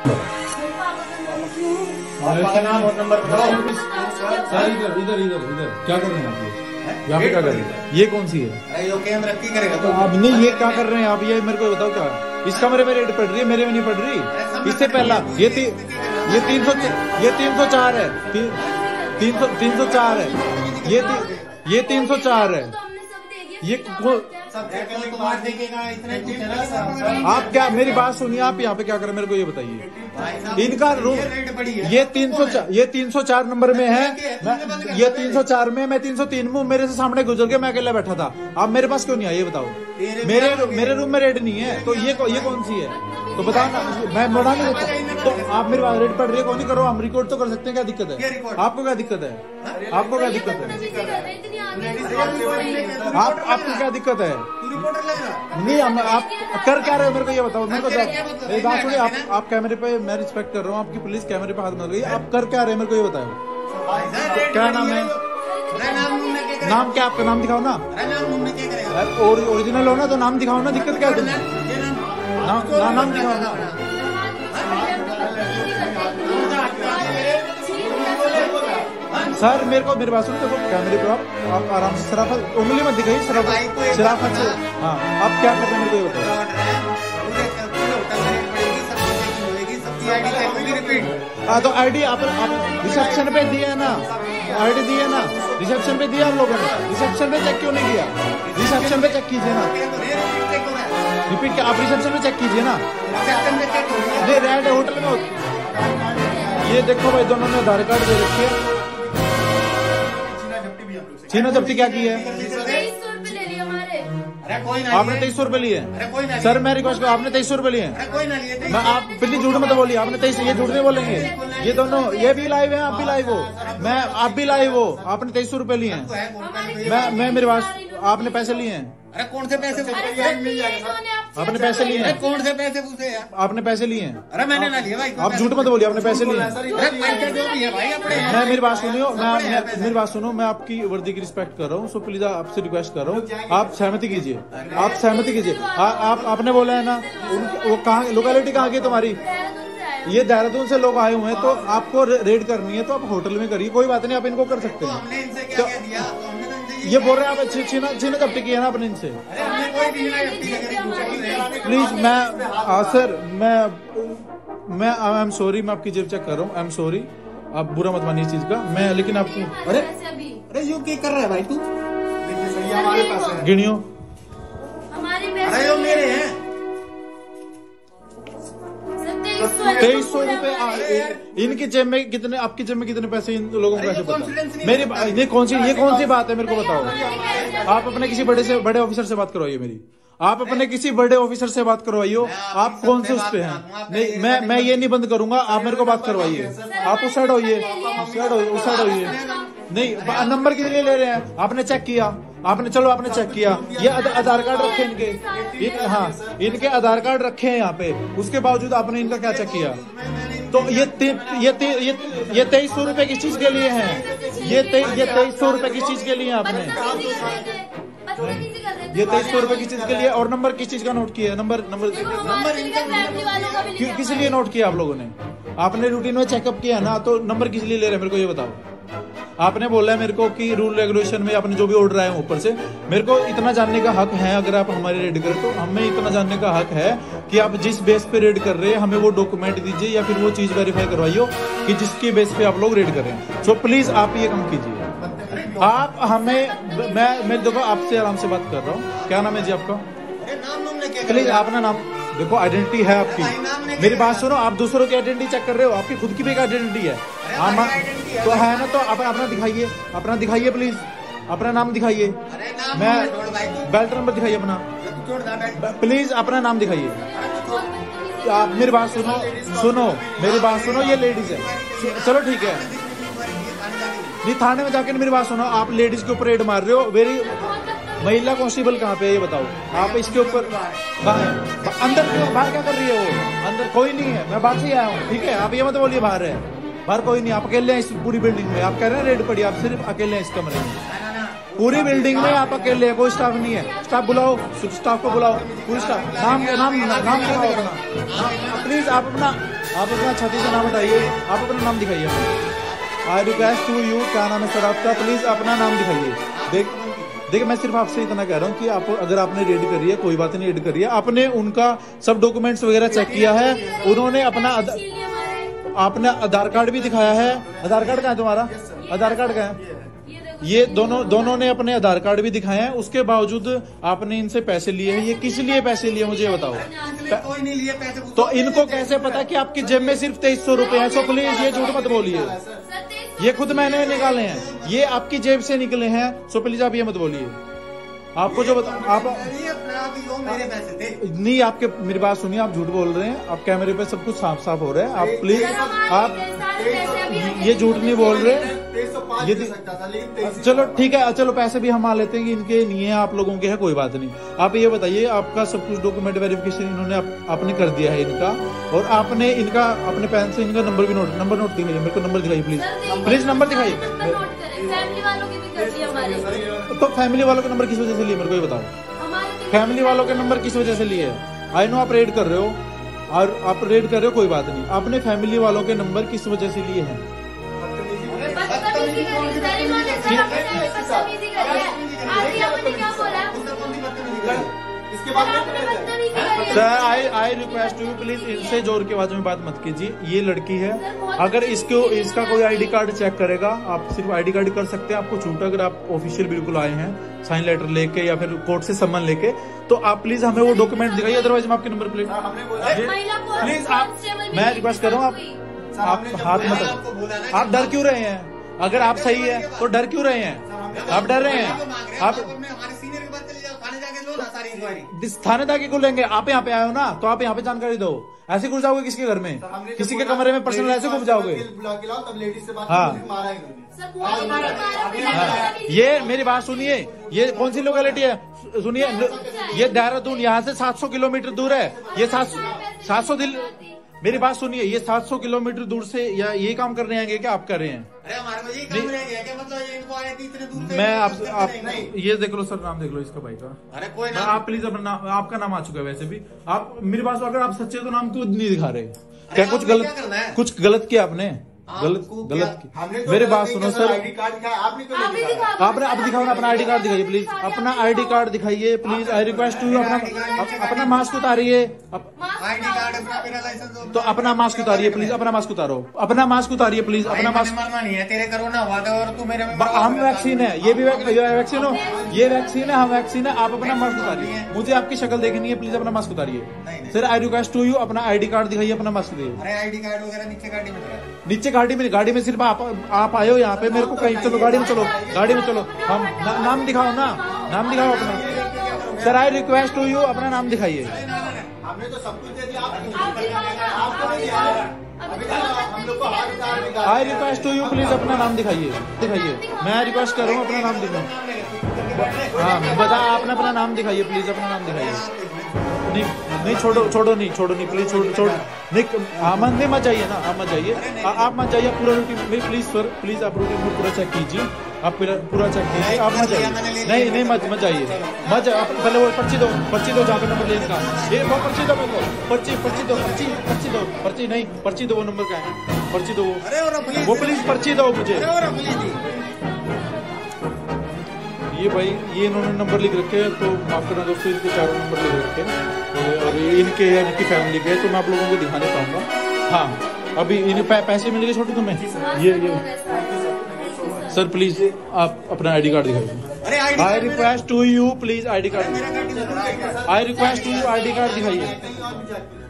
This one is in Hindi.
आपका नाम और नंबर बताओ। सर इधर इधर इधर इधर क्या कर रहे हैं आप लोग? यहाँ पे क्या कर रहे हैं? ये कौन सी है? ये केंद्र की करेगा तो आप नहीं, ये क्या कर रहे हैं आप? ये मेरे को बताओ क्या इस कमरे में रेड पड़ रही है, मेरे में नहीं पड़ रही। इससे पहला ये 304 है, 304 है, ये 304 है। ये आप क्या, मेरी बात सुनिए, आप यहाँ पे क्या करें मेरे को ये बताइए। इनका रूम ये 304 नंबर में है, ये 304 में, मैं 303 में। मेरे से सामने गुजर के मैं अकेला बैठा था, आप मेरे पास क्यों नहीं आए ये बताओ। मेरे रूम में रेड नहीं है, तो ये कौन सी है तो बताओ ना। मैं बढ़ा नहीं देता तो आप मेरे पास रेड पड़ रही है, कौन नहीं करो, हम रिकॉर्ड तो कर सकते हैं। क्या दिक्कत है आपको? क्या दिक्कत है आपको? क्या दिक्कत है आपको? क्या दिक्कत है? नहीं, आप कर क्या रहे हो मेरे को ये बताओ। मेरे को एक बात सुनिए, आप कैमरे पे, मैं रिस्पेक्ट कर रहा हूँ आपकी, पुलिस कैमरे पे हाथ मत लगाइए। आप कर क्या रहे हैं मेरे को ये बताओ। क्या नाम है? नाम क्या आपका? नाम दिखाओ ना, और ओरिजिनल हो ना तो नाम दिखाओ ना। दिक्कत क्या है? नाम दिखाओ ना। सर मेरे को, मेरी बात सुनो, देखो कैमरे पे आप आराम से शराफत उंगली मत दिखाइए, शराफत से। हाँ, आप क्या कर रहे हैं मेरे को ये बताओ। हाँ तो आईडी आप रिसेप्शन पे दिए है ना, आईडी दी है ना, रिसेप्शन पे दिया हम लोगों ने। रिसेप्शन पे चेक क्यों नहीं किया? रिसेप्शन पे चेक कीजिए ना, रिपीट क्या? आप रिसेप्शन पे चेक कीजिए ना। नहीं, रेड होटल में ये देखो भाई, दोनों ने आधार कार्ड दे रखी है। छीना जब्ती क्या की है? आपने 2300 रुपए लिए? सर मैं रिक्वेस्ट कर, आपने 2300 रुपए लिए? मैं आप प्लीज झूठ मत बोलिए, आपने 2300, ये झूठ नहीं बोलेंगे। ये दोनों, ये भी लाइव है, आप भी लाइव हो, आप भी लाइव हो। आपने 2300 रुपए लिए हैं। मैं मेरे पास आपने पैसे लिए हैं? अरे कौन से पैसे? आपने पैसे लिए हैं? कौन से पैसे पूछे यार? आपने पैसे लिए हैं? अरे मैंने ना लिया भाई। आप झूठ मत बोलिए, आपने पैसे लिए हैं। जो भी है भाई अपने। मैं मेरी बात सुनियो, मेरी बात सुनो, मैं आपकी वर्दी की रिस्पेक्ट कर रहा हूँ, सो प्लीज आपसे रिक्वेस्ट कर रहा हूँ, आप सहमति कीजिए, आप सहमति कीजिए। आपने बोला है ना, वो कहाँ, लोकेलिटी कहाँ की तुम्हारी? ये देहरादून से लोग आए हुए हैं, तो आपको रेड करनी है तो आप होटल में करिए, कोई बात नहीं, आप इनको कर सकते हैं। ये बोल रहे हैं आप छीना जब्ती की है ना आपने इनसे। प्लीज मैं सर मैं आई एम सॉरी, मैं आपकी जेब चेक कर रहा हूँ, आई एम सॉरी, आप बुरा मत मानिए इस चीज का। मैं लेकिन आपको, अरे यू क्या कर रहा है भाई तू? हमारे पास है, गिनियो। अरे यो मेरे हैं 2300 रुपए। इनकी जेब में कितने, आपकी जेब में कितने पैसे? इन लोगों को पैसे पता? मेरी ये कौन सी बात है मेरे को बताओ। आप अपने किसी बड़े ऑफिसर से बात करवाइए मेरी, आप अपने किसी बड़े ऑफिसर से बात करवाइयो। आप कौन से उस पे हैं? नहीं, मैं ये नहीं बंद करूंगा, आप मेरे को बात करवाइए। आप उस साइड होइए, उस साइड होइए। नहीं, नंबर कितने ले रहे हैं? आपने चेक किया? आपने, चलो आपने चेक किया, ये आधार कार्ड रखे इनके, हाँ इनके आधार कार्ड रखे हैं यहाँ पे, उसके बावजूद आपने इनका क्या चेक किया? तो ये 2300 रुपए किस चीज के लिए हैं? ये 2300 रुपए किस चीज के लिए आपने? ये 2300 रुपए किस चीज के लिए? और नंबर किस चीज का नोट किया है? नंबर किस लिए नोट किया आप लोगों ने? आपने रूटीन में चेकअप किया ना, तो नंबर किस लिए ले रहे हैं मेरे को ये बताओ। आपने बोला है मेरे को कि रूल रेगुलेशन में आपने जो भी ऑर्डर आए ऊपर से, मेरे को इतना जानने का हक है, अगर आप हमारी रेड करें तो हमें इतना जानने का हक है कि आप जिस बेस पे रेड कर रहे हैं हमें वो डॉक्यूमेंट दीजिए, या फिर वो चीज वेरीफाई करवाइयो कि जिसके बेस पे आप लोग रेड कर रहे हैं। सो प्लीज आप ये काम कीजिए। आप हमें, मैं देखो आपसे आराम से बात कर रहा हूँ। क्या नाम है जी आपका? प्लीज अपना नाम देखो, आइडेंटिटी है आपकी। मेरी बात सुनो, आप दूसरों की आइडेंटिटी चेक कर रहे हो, आपकी खुद की भी एक आइडेंटिटी है। तो है ना, तो आप अपना दिखाइए, अपना दिखाइए प्लीज, अपना नाम दिखाइए। मैं बेल्ट नंबर दिखाइए अपना, प्लीज अपना नाम दिखाइए। आप मेरी बात सुनो, मेरी बात सुनो, ये लेडीज है, चलो ठीक है। नहीं, थाने में जाके मेरी बात सुनो, आप लेडीज के ऊपर रेड मार रहे हो। मेरी महिला कांस्टेबल कहाँ पे है ये बताओ। आप इसके ऊपर कहाँ है? अंदर क्यों? बाहर क्या कर रही है वो? अंदर कोई नहीं है, मैं बात से आया हूँ, ठीक है। आप ये मत बोलिए बाहर है, बाहर कोई नहीं। आप अकेले हैं इस पूरी बिल्डिंग में, आप कह रहे हैं रेड पड़ी, आप सिर्फ अकेले हैं इस कमरे में। पूरी बिल्डिंग में आप अकेले हैं, कोई स्टाफ नहीं है। स्टाफ बुलाओ, स्टाफ को बुलाओ, पूरी स्टाफ। नाम बताओ अपना प्लीज। प्लीज आप अपना छाती से नाम हटाइए, आप अपना नाम दिखाइए। आई रिक्वेस्ट टू यू, क्या नाम है सर आपका, प्लीज अपना नाम दिखाइए। देखिए मैं सिर्फ आपसे इतना कह रहा हूँ कि आप अगर आपने रेड करी है कोई बात नहीं, रेड करी है, आपने उनका सब डॉक्यूमेंट्स वगैरह चेक किया है, उन्होंने अपना आपने आधार कार्ड भी दिखाया है। आधार कार्ड कहाँ है तुम्हारा, आधार कार्ड कहाँ है? ये दोनों ने अपने आधार कार्ड भी दिखाए हैं, उसके बावजूद आपने इनसे पैसे लिए हैं। ये किस लिए पैसे लिए मुझे बताओ। कोई नहीं लिए पैसे, तो इनको कैसे पता कि आपकी जेब में सिर्फ 2300 रुपए है? सो प्लीज ये झूठ मत बोलिए, ये खुद मैंने निकाले हैं, ये आपकी जेब से निकले हैं। सो प्लीज आप ये मत बोलिए। आपको जो आप मेरे पैसे थे नहीं, आपके मेरी बात सुनिए, आप झूठ बोल रहे हैं, आप कैमरे पे सब कुछ साफ साफ हो रहा है। आप प्लीज आप ये झूठ नहीं बोल रहे। ये चलो ठीक है, चलो पैसे भी हम मान लेते हैं कि इनके नहीं है, आप लोगों के है, कोई बात नहीं। आप ये बताइए, आपका सब कुछ डॉक्यूमेंट वेरिफिकेशन इन्होंने आपने कर दिया है इनका, और आपने इनका अपने पेन से इनका नंबर भी नंबर नोट दिखाइए मेरे को, नंबर दिखाइए प्लीज, प्लीज नंबर दिखाइए। तो फैमिली वालों के नंबर किस वजह से लिए मेरे को ये बताओ। फैमिली वालों के नंबर किस वजह से लिए? आई नो आप रेड कर रहे हो, और आप रेड कर रहे हो, कोई बात नहीं, आपने फैमिली वालों के नंबर किस वजह से लिए हैं? Sir I request you please इनसे जोर के आवाज में बात मत कीजिए। ये लड़की है, अगर इसका कोई आईडी कार्ड चेक करेगा, आप सिर्फ आईडी कार्ड कर सकते हैं, आपको छूट अगर आप ऑफिशियल बिल्कुल आए हैं साइन लेटर लेके या फिर कोर्ट से सम्मन लेके, तो आप प्लीज हमें वो डॉक्यूमेंट दिखाइए, अदरवाइज हम आपके नंबर प्लेट प्लीज आप, मैं रिक्वेस्ट कर रहा हूँ आप हाथ मत, आप डर क्यों रहे हैं? अगर आप सही है तो डर क्यों रहे हैं? आप डर रहे हैं? आप थाने जाके को लेंगे, आप यहाँ पे आए हो ना, तो आप यहाँ पे जानकारी दो। ऐसे घुस जाओगे किसके घर में, किसी के कमरे में पर्सनल ऐसे घुस जाओगे? हाँ, ये मेरी बात सुनिए, ये कौन सी लोकेलिटी है सुनिए, ये देहरादून यहाँ से 700 किलोमीटर दूर है। ये 700 मेरी बात सुनिए, ये 700 किलोमीटर दूर से या ये काम करने आएंगे क्या आप कर रहे हैं? अरे हमारे को ये काम रह गया क्या, मतलब ये इनको आए थे इतने दूर से। मैं आप ये देख लो सर, नाम देख लो इसका भाई का। अरे कोई नाम, आप प्लीज अपना आपका नाम आ चुका है वैसे भी। आप मेरी बात, अगर आप सच्चे तो नाम क्यों नहीं दिखा रहे? क्या कुछ गलत किया आपने? गलत मेरी बात सुनो सर, आपने अब दिखाओ ना अपना आईडी कार्ड दिखाइए प्लीज, अपना आईडी कार्ड दिखाइए प्लीज। आई रिक्वेस्ट टू अपना मास्क उतारिए, तो अपना मास्क उतारिए प्लीज, अपना मास्क उतारो, अपना मास्क उतारिए प्लीज, अपना मास्क। नहीं है तेरे कोरोना हुआ था और तू मेरे में हम वैक्सीन है, ये भी वैक्सीन हो, ये वैक्सीन है, हम वैक्सीन है। आप अपना मास्क उतारिए, मुझे आपकी शक्ल देखनी है, प्लीज अपना मास्क उतारिए sir. I request to you अपना आईडी कार्ड दिखाइए, अपना मास्क दिए। अरे आईडी कार्ड वगैरह नीचे गाड़ी में सिर्फ आप आए हो यहाँ पे, मेरे को कहीं चलो, गाड़ी में चलो, गाड़ी में चलो। हम नाम दिखाओ ना, नाम दिखाओ अपना sir. I request to you अपना नाम दिखाइए। हमने तो सब कुछ दे दिया, I request to you please अपना नाम दिखाइए। मैं रिक्वेस्ट कर रहा हूँ अपना नाम दिखाओ। हाँ बता, आपने अपना नाम दिखाइए प्लीज, अपना नाम दिखाइए। नहीं छोड़ो नहीं प्लीज, छोड़ो नहीं, नहीं मत जाइए ना, आप मत जाइए, आप मत जाइए पूरा रूटीन में प्लीज सर, प्लीज आप रूटीन में पूरा चेक कीजिए, आप पूरा चेक कीजिए, आप मत जाइए। नहीं मत जाइए, पहले वो पर्ची दो जहाँ पे नंबर लेने का, ये वो पर्ची दो मेरे को, पर्ची दो, वो नंबर का है, पर्ची दो वो प्लीज पर्ची दो मुझे। ये भाई ये इन्होंने नंबर लिख रखे हैं, तो माफ करना दोस्तों, इनके 4 नंबर लिख रखे हैं और इनके या इनकी फैमिली के, तो मैं आप लोगों को दिखा नहीं पाऊंगा। हाँ अभी इन्हें पैसे मिलेंगे छोटे तुम्हें, ये सर प्लीज आप अपना आईडी कार्ड दिखाइए। I request to you please ID card, I request to you ID card दिखाइए।